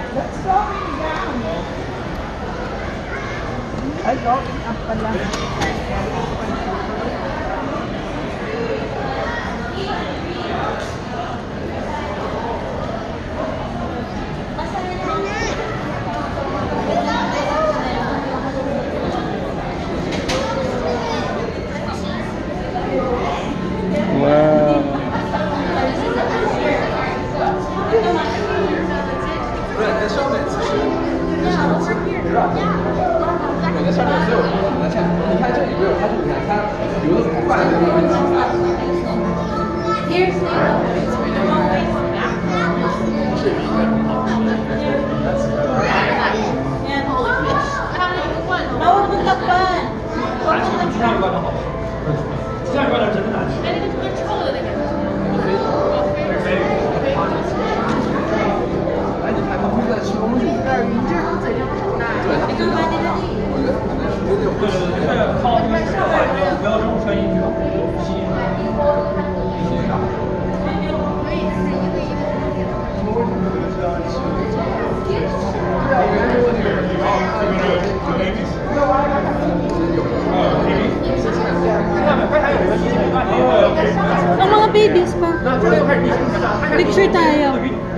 That's going down. Ay, going up pala. Ang mga babies pa. Picture tayo.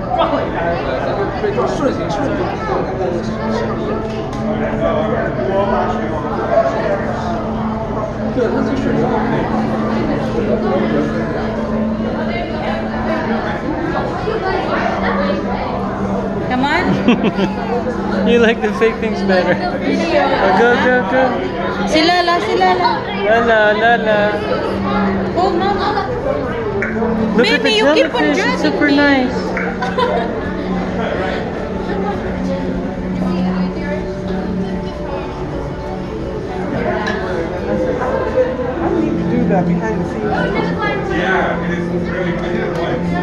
Come on. You like the fake things better. Oh, go. Si Lala. Lala. Oh, mama. Look at the Baby, you keep on jellyfish. It's dragging super me. nice. I need to do that behind the scenes. Yeah, it is really good.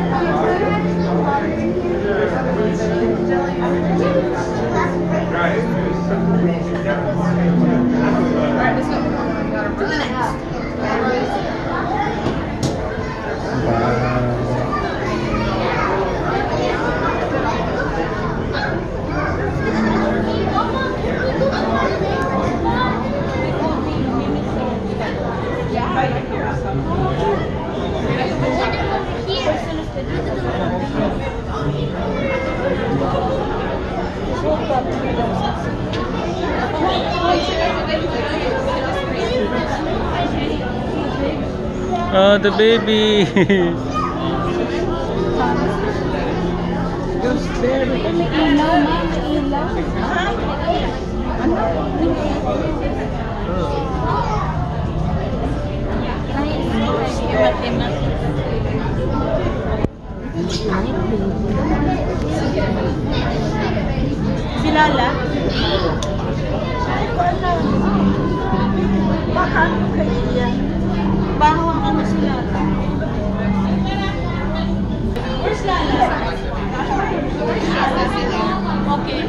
Oh, the baby. Si Lala. Baka kaya. Baho ang ano si Lala. Where's Lala? Okay.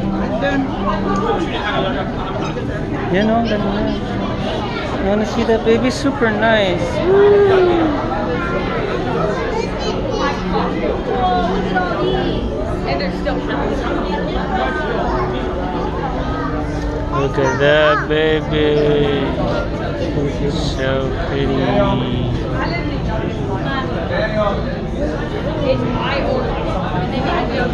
You know, you wanna see that baby? Super nice. And they're still Look at that baby. So pretty. It's my order. And then I go.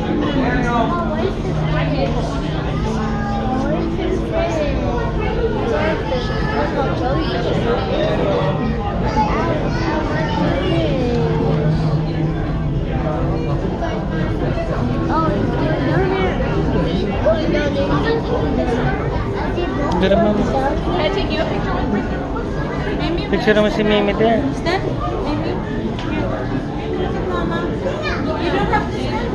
Can I take you a picture with Mimi? Picture mo si Mimi there. Stand? Mimi? Mama. You don't have to stand.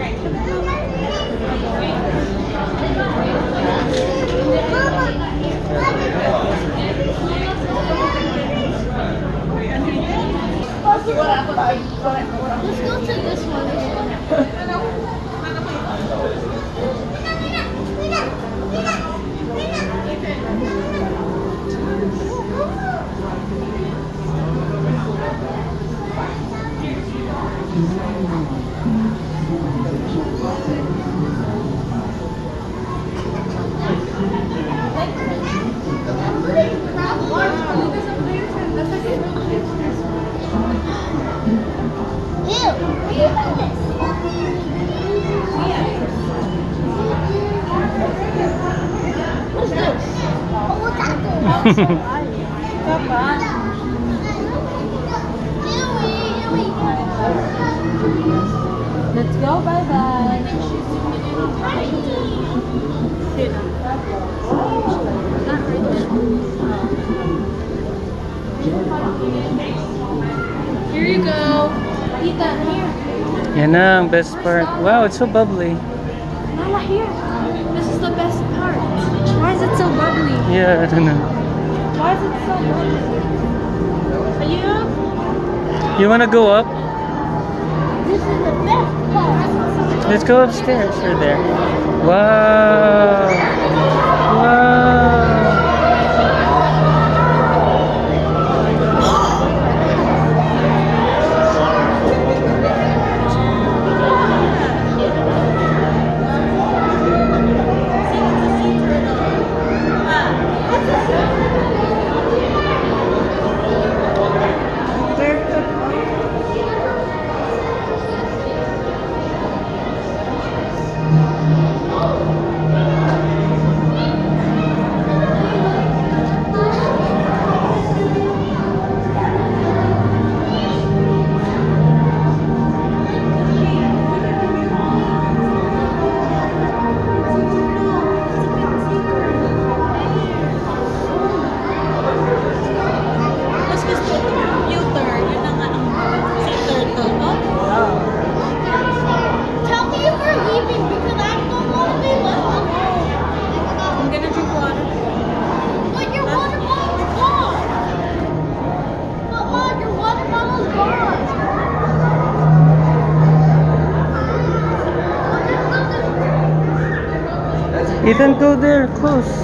Let's go to this one. Let's go, bye-bye. Here you go. Eat that here. Yan na ang best part. Wow, it's so bubbly. Mama, here. This is the best part. Why is it so bubbly? Yeah, I don't know. Why is it so bubbly? Are you up? You wanna go up? This is the best part. Let's go upstairs or there. Wow. Wow. Tell me if we're leaving because I don't want to be left alone. I'm gonna drink water. But your water bottle's gone. But Mom, your water bottle's gone. Ethan, go there, close.